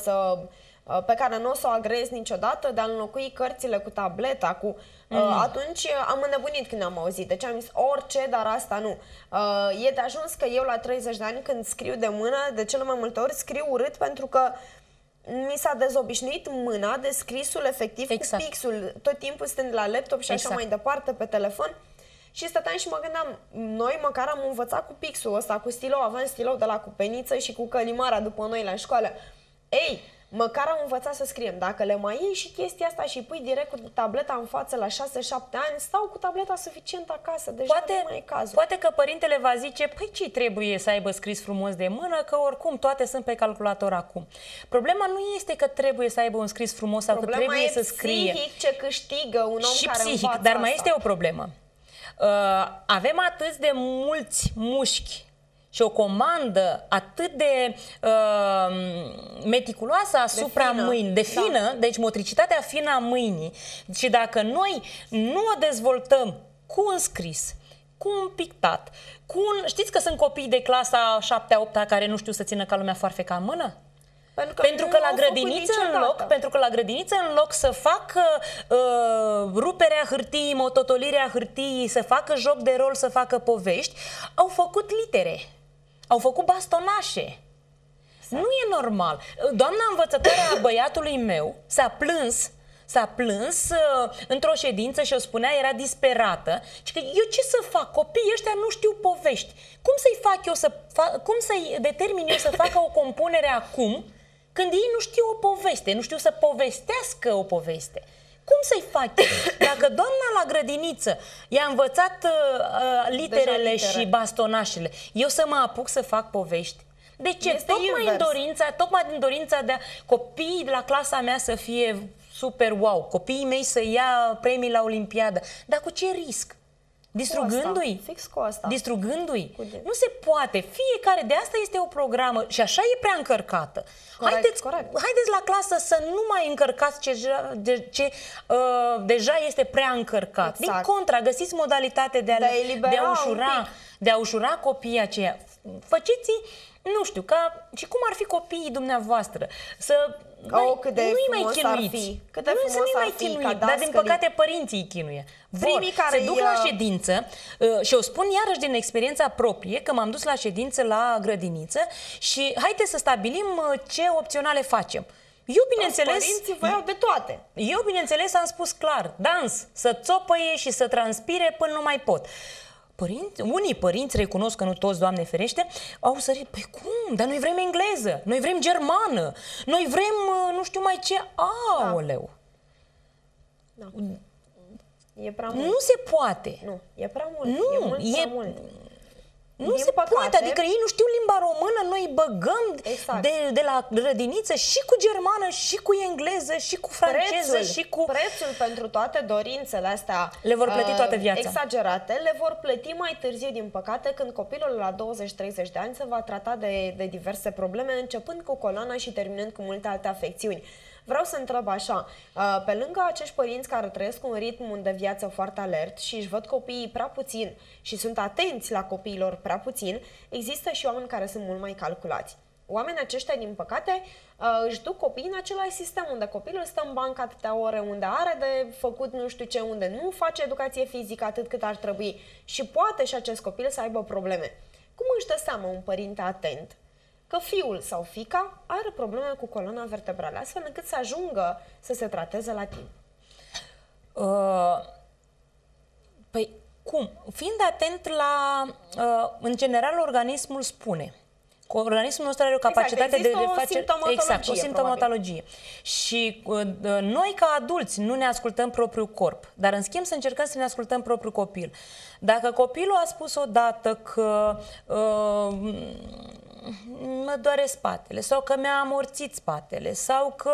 pe care nu o să o agrezi niciodată, de a înlocui cărțile cu tableta, atunci am înnebunit când am auzit. Deci am zis orice, dar asta nu. E de ajuns că eu la 30 de ani când scriu de mână, de cele mai multe ori scriu urât pentru că mi s-a dezobișnuit mâna de scrisul efectiv cu pixul, tot timpul stând la laptop și așa mai departe, pe telefon. Și stăteam și mă gândeam, noi măcar am învățat cu pixul ăsta, cu stilou, aveam stilou de la cu peniță și cu călimara după noi la școală. Ei, măcar am învățat să scriem. Dacă le mai iei și chestia asta și pui direct cu tableta în față la 6-7 ani, stau cu tableta suficient acasă. Deja nu mai e cazul. Poate că părintele va zice, păi ce trebuie să aibă scris frumos de mână, că oricum toate sunt pe calculator acum. Problema nu este că trebuie să aibă un scris frumos sau că trebuie să scrie. Psihic ce câștigă un om și care psihic, învață dar mai asta. este o problemă. Avem atât de mulți mușchi și o comandă atât de meticuloasă asupra mâinii, de fină, deci motricitatea fină a mâinii. Și dacă noi nu o dezvoltăm cu un scris, cu un pictat, știți că sunt copii de clasa 7-a, 8-a care nu știu să țină ca lumea foarfeca în mână? Pentru că la grădiniță, în loc să facă ruperea hârtiei, mototolirea hârtiei, să facă joc de rol, să facă povești, au făcut litere, au făcut bastonașe. Nu e normal. Doamna învățătoare a băiatului meu s-a plâns într-o ședință și o spunea, era disperată, și că eu ce să fac? Copiii ăștia nu știu povești. Cum să-i fac eu cum să-i determin eu să facă o compunere acum, când ei nu știu o poveste, nu știu să povestească o poveste? Cum să-i fac? Dacă doamna la grădiniță i-a învățat literele și bastonașele, eu să mă apuc să fac povești? De ce? Tocmai din dorința de copiii de la clasa mea să fie super wow, copiii mei să ia premii la Olimpiadă. Dar cu ce risc? Distrugându-i? Fix cu asta. Distrugându-i? Nu se poate. Fiecare, de asta este o programă și așa e prea încărcată. Haideți la clasă să nu mai încărcați ce deja este prea încărcat. Din contra, găsiți modalitate de a ușura copiii aceia. Faceți, nu știu, și cum ar fi copiii dumneavoastră, nu-i mai chinuiți. Dar din păcate părinții îi chinuie. Se duc la ședință și o spun iarăși din experiența proprie, că m-am dus la ședință la grădiniță și haideți să stabilim ce opționale facem. Părinții voiau de toate. Eu, bineînțeles, am spus clar, dans, să țopăie și să transpire până nu mai pot. Unii părinți, recunosc că nu toți, Doamne ferește, au sărit, păi cum? Dar noi vrem engleză, noi vrem germană, noi vrem nu știu mai ce. Aoleu! Da. E prea mult. Nu se poate. Nu, e prea mult. Nu, prea mult. Nu se poate, adică ei nu știu limba română, noi băgăm de la grădiniță și cu germană, și cu engleză, și cu franceză, și cu... Prețul pentru toate dorințele astea le vor plăti toată viața. Exagerate, le vor plăti mai târziu, din păcate, când copilul la 20-30 de ani se va trata de diverse probleme, începând cu coloana și terminând cu multe alte afecțiuni. Vreau să întreb așa, pe lângă acești părinți care trăiesc un ritm de viață foarte alert și își văd copiii prea puțin și sunt atenți la copiilor prea puțin, există și oameni care sunt mult mai calculați. oamenii aceștia, din păcate, își duc copiii în același sistem, unde copilul stă în bancă atâtea ore, unde are de făcut nu știu ce, unde nu face educație fizică atât cât ar trebui și poate și acest copil să aibă probleme. Cum își dă seama un părinte atent că fiul sau fiica are probleme cu coloana vertebrală, astfel încât să ajungă să se trateze la timp? Păi, cum? Fiind atent la... în general, organismul spune. Organismul nostru are o capacitate de face... Exact, o simptomatologie. Și noi, ca adulți, nu ne ascultăm propriul corp, dar, în schimb, să încercăm să ne ascultăm propriul copil. Dacă copilul a spus odată că mă doare spatele sau că mi-a amorțit spatele sau că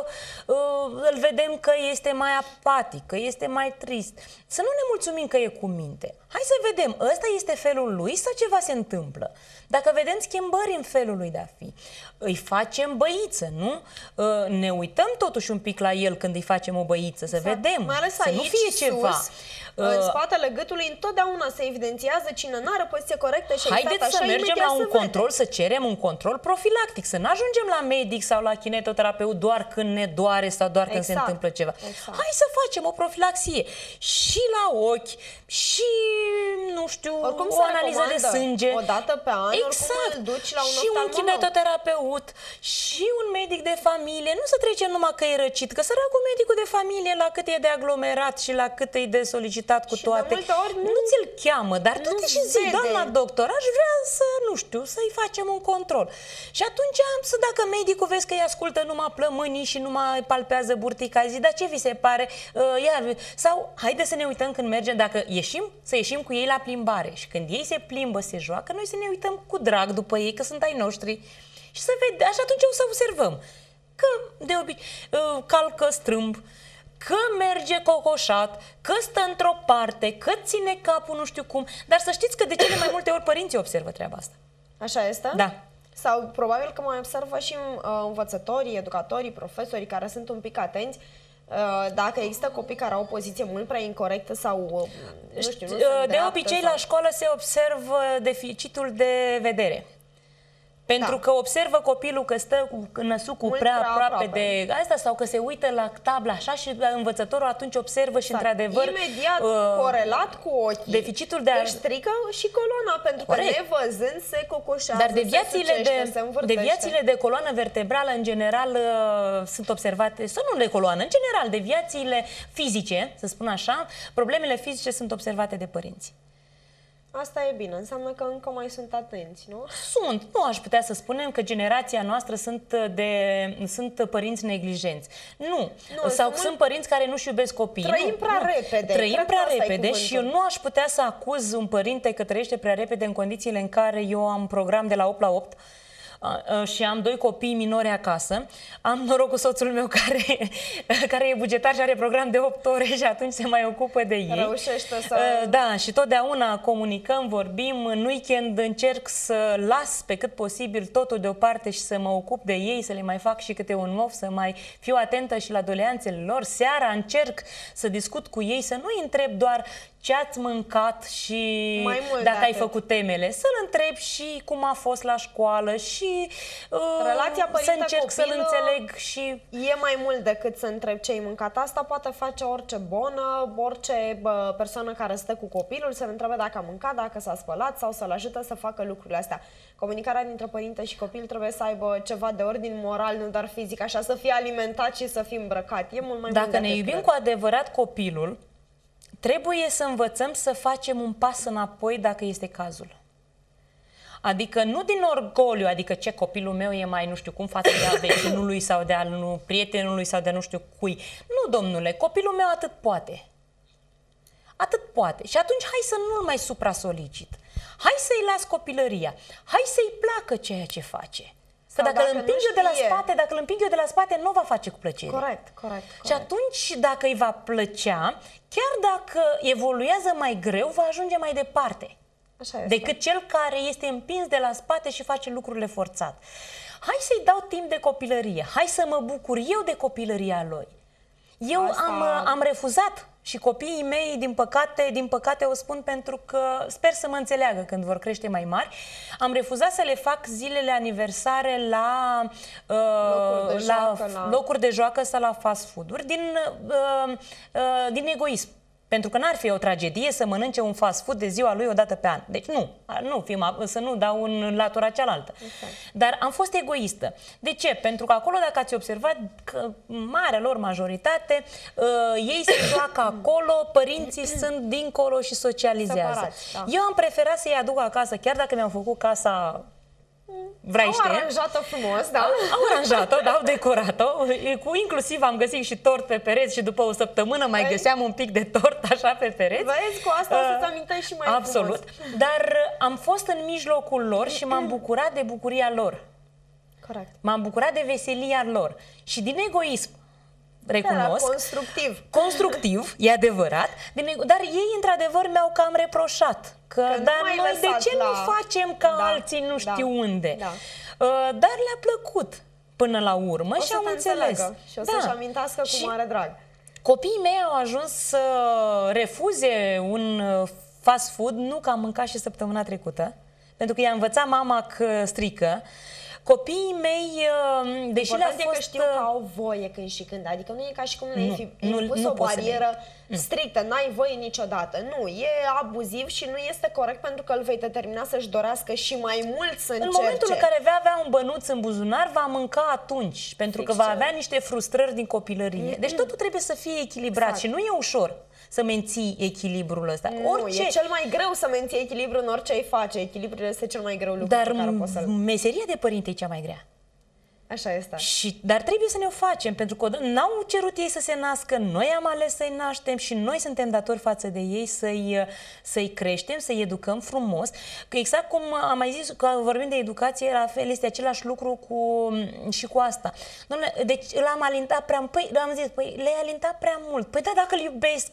îl vedem că este mai apatic, că este mai trist, să nu ne mulțumim că e cu minte. Hai să vedem, ăsta este felul lui sau ceva se întâmplă? Dacă vedem schimbări în felul lui de a fi, îi facem băiță, nu? Ne uităm totuși un pic la el când îi facem o băiță, să vedem, mai ales să aici, nu fie ceva. Sus, în spatele gâtului întotdeauna se evidențiază cine nu are poziție corectă și haideți așa, să mergem la un control, să cerem un control profilactic, să nu ajungem la medic sau la kinetoterapeut doar când ne doare sau doar când se întâmplă ceva. Hai să facem o profilaxie și la ochi, și nu știu, oricum o analiză de sânge. O dată pe an, exact. îl duci la un și un kinetoterapeut, și un medic de familie. Nu să trecem numai că e răcit, că săracul medicul de familie, la cât e de aglomerat și la cât e de solicitat cu și toate, de multe ori nu ți-l cheamă, dar tu te și zi, doamna doctor, aș vrea să, nu știu, să-i facem un control. Și atunci, dacă medicul vezi că îi ascultă numai plămânii și numai palpează burtica, zi, dar ce vi se pare? Sau, haide să ne uităm când mergem, dacă să ieșim cu ei la plimbare și când ei se plimbă, se joacă, noi să ne uităm cu drag după ei, că sunt ai noștri, și să vedem, așa atunci o să observăm că de obicei calcă strâmb, că merge cocoșat, că stă într-o parte, că ține capul nu știu cum, dar să știți că de cele mai multe ori părinții observă treaba asta. Așa este? Da. Sau probabil că mai observă și învățătorii, educatorii, profesorii care sunt un pic atenți. Dacă există copii care au o poziție mult prea incorrectă sau, nu știu, nu de obicei la școală se observă deficitul de vedere. Pentru că observă copilul că stă cu năsucul prea aproape de asta sau că se uită la tabla așa și învățătorul atunci observă și într-adevăr imediat corelat cu ochii deficitul de își strică și coloana, pentru că nevăzând se cocoșează, dar deviațiile de coloană vertebrală în general sunt observate, sau nu de coloană, în general deviațiile fizice, să spun așa, problemele fizice sunt observate de părinți. Asta e bine, înseamnă că încă mai sunt atenți, nu? Sunt, nu aș putea să spunem că generația noastră sunt părinți neglijenți. Nu, sau sunt părinți care nu-și iubesc copiii. Trăim prea repede. Trăim prea repede și eu nu aș putea să acuz un părinte că trăiește prea repede în condițiile în care eu am program de la 8 la 8 și am 2 copii minori acasă. Am noroc cu soțul meu care e bugetar și are program de 8 ore și atunci se mai ocupă de ei. Reușește să... Da, și totdeauna comunicăm, vorbim. În weekend încerc să las pe cât posibil totul deoparte și să mă ocup de ei, să le mai fac și câte un mof, să mai fiu atentă și la doleanțele lor. Seara încerc să discut cu ei, să nu-i întreb doar ce ați mâncat și dacă ai făcut temele, să-l întreb și cum a fost la școală și relația să încerc să-l înțeleg. Și e mai mult decât să întreb ce ai mâncat. Asta poate face orice bonă, orice persoană care stă cu copilul, să-l întrebe dacă a mâncat, dacă s-a spălat sau să-l ajută să facă lucrurile astea. Comunicarea dintre părinte și copil trebuie să aibă ceva de ordin moral, nu doar fizic, așa să fie alimentat și să fie îmbrăcat. E mult mai mult. Dacă ne iubim cu adevărat copilul, trebuie să învățăm să facem un pas înapoi dacă este cazul. Adică nu din orgoliu, adică ce copilul meu e mai nu știu cum față de al vecinului sau de al prietenului sau de nu știu cui. Nu, domnule, copilul meu atât poate. Atât poate. Și atunci hai să nu-l mai supra-solicit. Hai să-i las copilăria. Hai să-i placă ceea ce face. Că dacă îl împing eu de la spate, nu o va face cu plăcere. Corect. Și atunci, dacă îi va plăcea, chiar dacă evoluează mai greu, va ajunge mai departe decât cel care este împins de la spate și face lucrurile forțat. Hai să-i dau timp de copilărie. Hai să mă bucur eu de copilăria lui. Eu am refuzat și copiii mei, din păcate o spun pentru că sper să mă înțeleagă când vor crește mai mari, am refuzat să le fac zilele aniversare la locuri de joacă sau la fast food-uri din egoism. Pentru că n-ar fi o tragedie să mănânce un fast food de ziua lui o dată pe an. Deci să nu dau în latura cealaltă. Exact. Dar am fost egoistă. De ce? Pentru că acolo, dacă ați observat, că marea lor majoritate, ei se joacă acolo, părinții sunt dincolo și socializează. Separați, da. Eu am preferat să-i aduc acasă, chiar dacă mi-am făcut casa vraiște. Au aranjat-o frumos, da? Au aranjat-o, da, au decorat-o. Inclusiv am găsit și tort pe pereți și după o săptămână mai găseam un pic de tort așa pe pereți. Vezi, cu asta o să-ți amintești și mai absolut. frumos. Dar am fost în mijlocul lor și m-am bucurat de bucuria lor. Corect. M-am bucurat de veselia lor. Și din egoism, recunosc. Constructiv. Constructiv, e adevărat. Dar ei, într-adevăr, mi-au cam reproșat. Dar noi de ce nu facem ca alții nu știu unde? Da. Dar le-a plăcut până la urmă și au înțeles. Și o să-și amintească cu mare drag. Copiii mei au ajuns să refuze un fast food, nu că am mâncat și săptămâna trecută, pentru că i-a învățat mama că strică. Copiii mei, deși le-a fost... că știu că au voie când și când, adică nu e ca și cum le-ai fi impus o barieră strictă, n-ai voie niciodată. Nu, e abuziv și nu este corect pentru că îl vei determina să-și dorească și mai mult să încerce. În momentul în care vei avea un bănuț în buzunar, va mânca atunci, pentru că va avea niște frustrări din copilărie. Deci totul trebuie să fie echilibrat și nu e ușor să menții echilibrul ăsta. Nu, e cel mai greu să menții echilibru în orice ai face. Echilibrul este cel mai greu lucru pe care poți să-l... meseria de părinte e cea mai grea. Așa este. Dar trebuie să ne o facem, pentru că n-au cerut ei să se nască, noi am ales să-i naștem și noi suntem datori față de ei să-i creștem, să-i educăm frumos. Că exact cum am mai zis, că vorbim de educație, la fel este același lucru și cu asta. Dom'le, deci l-am alintat prea mult. Păi, am zis, le-ai alintat prea mult. Păi da, dacă îl iubesc,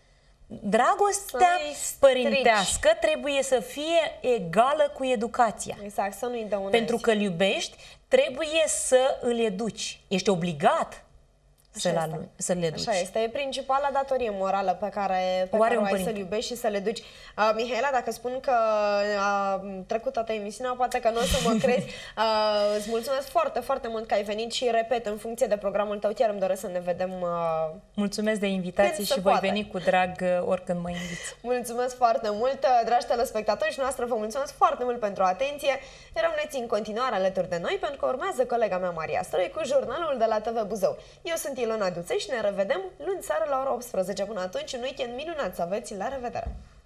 dragostea părintească trebuie să fie egală cu educația. Exact, să nu-i dăunezi. Pentru că îl iubești, trebuie să îl educi. Ești obligat să-l educi. Așa este. E principala datorie morală pe care o ai să-l iubești și să-l educi. Mihaela, dacă spun că a trecut toată emisiunea, poate că nu o să mă crezi. Îți mulțumesc foarte, foarte mult că ai venit și, repet, în funcție de programul tău, chiar îmi doresc să ne vedem. Mulțumesc de invitație și voi veni cu drag oricând mă inviți. Mulțumesc foarte mult, dragi telespectatori, și noastră vă mulțumesc foarte mult pentru atenție. Rămâneți în continuare alături de noi, pentru că urmează colega mea, Maria Stroi, cu jurnalul de la TV Buzău. Eu sunt Ilona Duțe și ne revedem luni seara la ora 18. Până atunci, un weekend minunat să aveți. La revedere!